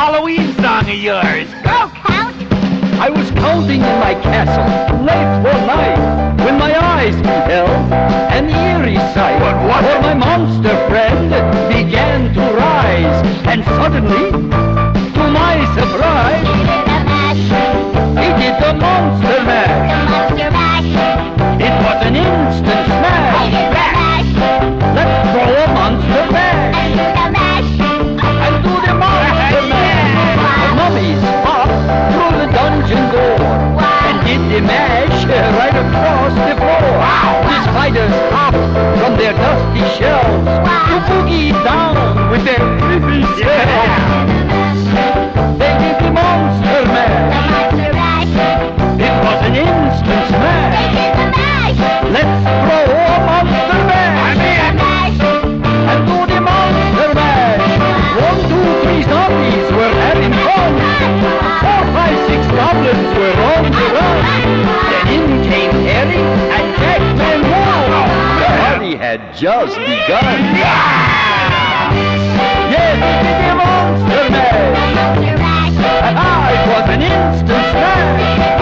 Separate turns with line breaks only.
Halloween song of yours.
Go, Count!
I was counting in my castle late one night when my eyes beheld an eerie sight.
What was
For
it?
my monster friend began to rise, and suddenly, to my surprise, he did the monster mash. It was an instant smash. Let's throw a monster mash and do the monster mash. The mummies popped through the dungeon door and did the mash right across the floor. The spiders hopped from their dusty shells to boogie down with their creepy shells. They did the monster mash. It was an instant smash. Let's throw a monster mash and do the monster mash. 1, 2, 3 zombies were having fun. 4, 5, 6 goblins were on the run. Then in came Harry and Jackman won. The party had just begun. Yes, we did the monster mash. It was an instant smash.